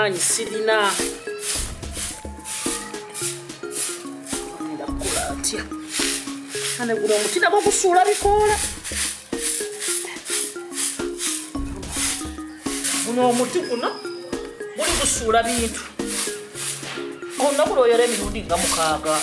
maanyi sirina. Ndakola atya. Ane guno omuti nagwo gusuula bikoola. Guno omuti guno guli gusuula bintu. Olunaku lwoyera emirundi nga 6.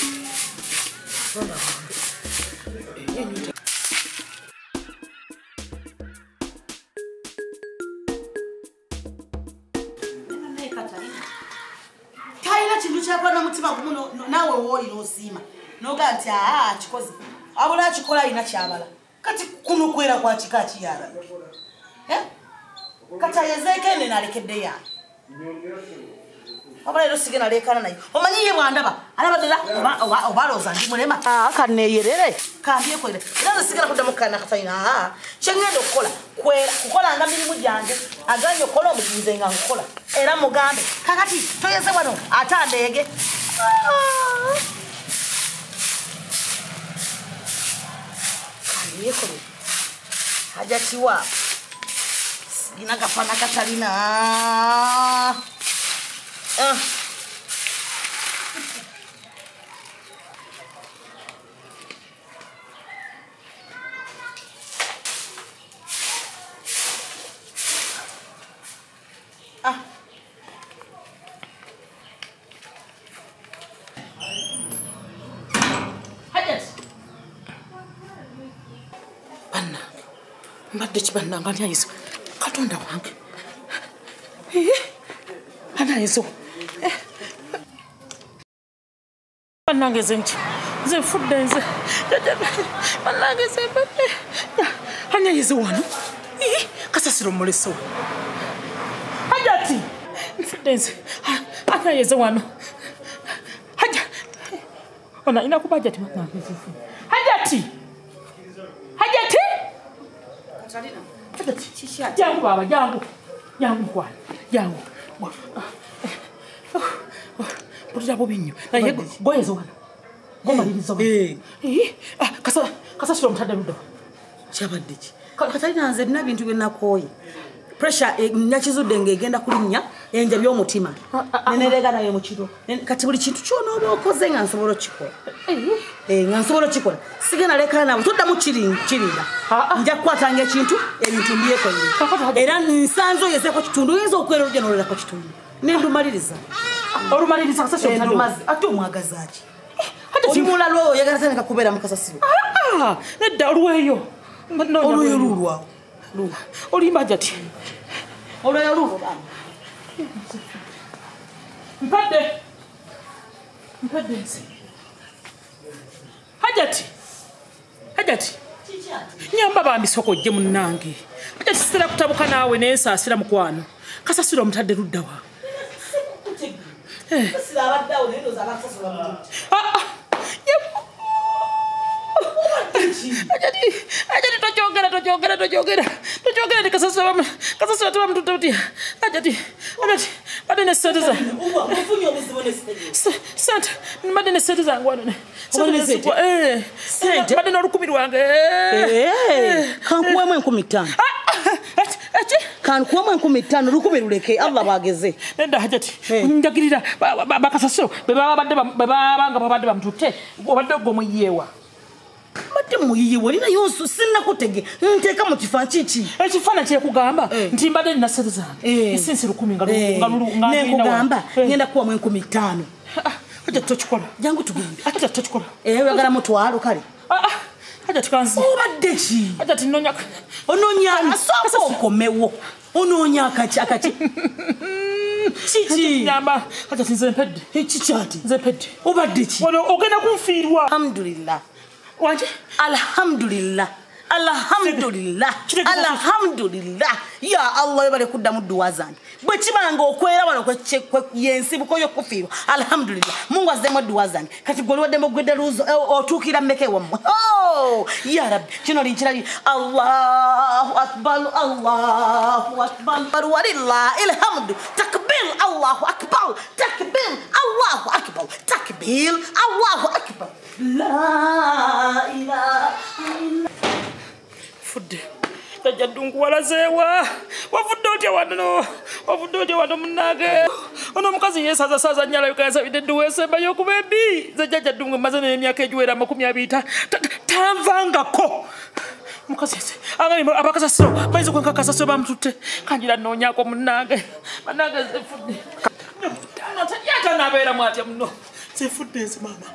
Taina chintu chakwa na mutima guno nawe woli nosima. Noga nti chikozi. Abula chikola ina chabala. Kati kuno kwera kwa chikachi yara. Kata yezeke ne nalekedde ya. Abala ero sigena lekana nayo. Omanyiye bwandaba. Alabadala obaloza ndi mulema. Kaneyerere. Kambiye kwere. Era sigena kudda mukana Catalina. Chengendo kola. Kukola nga mirimu jange. Aganyo kola omuzinze nga nkola. Era mugambe. Kakati toyeze wano atandege. Kambiye kwere. Hajatiwa. Sigina gafana Catalina. Banna. Mbadde kibannanga nyayiso. Katonda wange. Anayiso. Banange zenchi. Ze fudde nze. Banange ze bade. Anayiso wano. Kasasiro muleso. Hajati. Fudde nze. Anayiso wano. Ona inakubaja ti mwana Hajati. Hajati. Catalina. Hajati. Jangu baba, jangu. Jangu kwa. Jangu. Putira bobinyo. Na yego boyezo wana. Goma lilizo. Kasa shiro mtade rudo. Chabadiki. Catalina nze bina bintu binakoyi. Pressure nyakizudde ngegenda kulinnya enja by'omutima. Nenerega nayo mu kiro. Kati buli kintu kyono oba okoze nga nsobola kikola. Nga nsobola kikola. Sigena leka nawe todda mu kirinda. Nja kukwatanga ekintu ebintu mbyeko nyo. Era nsanzo yeseko kitundu oyinza okwera olugya n'olera ko kitundu. Nendumaliriza. Olumaliriza kasasiro mtade. Endumazi ate omwagazaaki. Ate kimula lwo yagala tane kakubeera mu kasasiro. Nedda olweyo. Olweyo lulwa. Olimba jati. Olweyo lulwa bana. Mpadde nsi. Hajati. Nyamba bambi soko gye munnange. Hajati sitera kutabuka naawe n'ensaasira mukwano. Kasasiro omutadde luddawa. Kasasiro abaddawo naye ndoza abakasasiro bamutu. Ajati tojogera ni kasasiro tuwa mtu tautia. Ajati badene setiza. Ufunyo muzibone setiza. Sente badene setiza ngwana. Sente badene 10 wange. Kankuwemu 15. Kankuwemu 15 10 luleke Allah bageze. Nenda hajati. Njagirira bakasasiro bebanga babadde bamutute. Obadde gomuyewa. Mate muyiye walina yonso sinna kutege nteka mu kifa chichi ekifana kye kugamba nti mbadde na sente zange esinsi 10 nga ne kugamba ngenda kuwa mu 15 aje tochikola jangu tugende aje tochikola wagala mutwalo kale aje tukanzi obadde ki aje tinonya asopo komewo ononya akachi chichi nyamba aje tinze mpedde chichati nze mpedde obadde ki ogenda kunfiirwa alhamdulillah wanje alhamdulillah ya Allah yebale kudda mu duwa zange bwe kibanga okwera wano yensi bukoyo kufiirwa alhamdulillah Mungu azze mu duwa zange kati gwe wadde mu gwedde luzo otuukira mmeke wammwe ya rabbi kino linkirali Allahu akbar walillahi alhamdu takbir Allahu akbar takbir Allahu akbar takbir Allahu akbar la ilaha illa Tufudde Jajja Ddungu walazeewa wavudde otya wano munnange ono omukazi yeesazasaza nnyo alabika yasabidde edduwa esembayo okuba embi nze Jajja Ddungu mmaze n'emyaka egiwera 20 tanvangako mukazi ese abakasasiro bayinza okwenka kasasiro bamututte kanjira nnoonyaako munnange bannange nzefudde yatanabeeramu atya muno nzefudde nze maama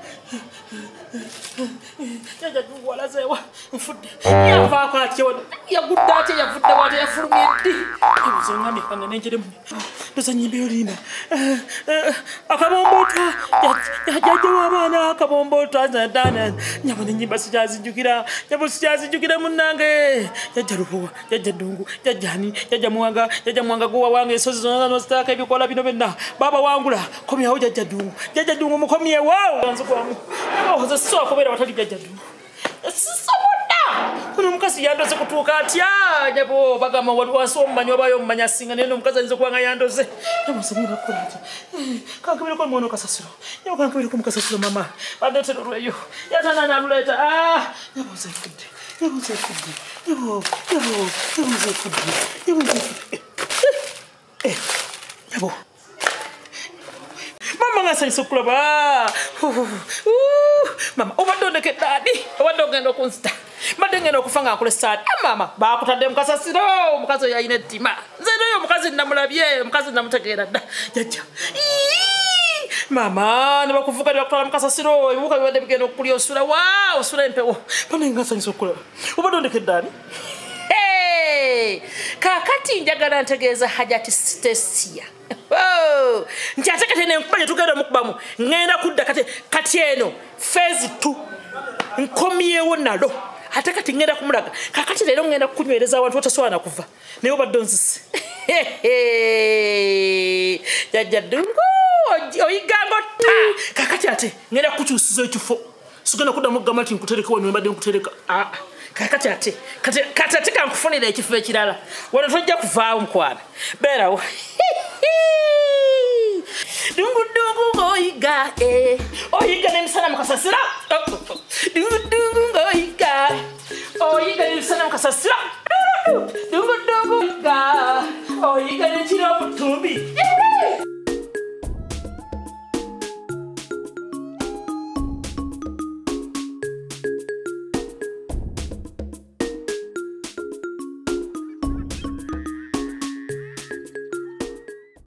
Jajja Ddungu walazeewa nfudde yavaako atya yagudde atya yavudde wate yafulumye ddi ebizoŋŋambye kange nenjeremu tozanyimbe olinda akabombootwa jajja w'abaana akabombootwa nyabo nenyimba sikyazinjukira munnange Jajja Lubowa Jajja Ddungu jajjani Jajja Muwanga guwa wange ensozi zonna nozitaako ebikola bino byonna baba wangula komyawo Jajja Ddungu mukomyewo nzikwamu oze soka kubeera watali Jajja Ddungu sisobodda kuno omukazi yandoze kutuuka atya nyabo bagamba wansi omumanyi obayo omumanya asinga naye n'omukazi ayinza okuba nga yandoze nyamusemirakolaki kankebireko omwana okasasiro nyabo kankebireko omukasasiro mama bandeetera olweyo yatanana aluleeta nyabo nzefudde nyabo mama ngasanyisa okulaba mama obadde ondekedde ani obadde ogenda okunzita mbadde ngenda okufa nga nkulesa ani mama bakutadde mukasasiro omukazi oyo alina ettima nze noyo omukazi namulabye omukazi namutegeera dda jajja mama ne bakuvuga ne bakutwala mukasasiro ebibuka bibadde bigenda okulya osula osula empewo bane ngasanyisa okulaba obadde ondekedde ani kakati njagala ntegeeza hajati Stecia nti ate kati nenkuba gye tugenda omukubamu ngenda kudda kati eno phase 2 nkomyewo nalo ate kati ngenda kumulaga kakati leero ngenda kukunywereza abantu batasobola kuva naye obadde onzise Jajja Ddungu oyiganga otta kakati ate ngenda kukukyusiza ekifo sigenda kuddamu okugamba nti nkutereka wano mbadde nkutereka kakati ate kati kankufunira ekifo ekirala wano tojja kuvaawo mukwana beerawo Ddungu oyiga n'emisana mukasasira Ddungu oyiga n'emisana mukasasira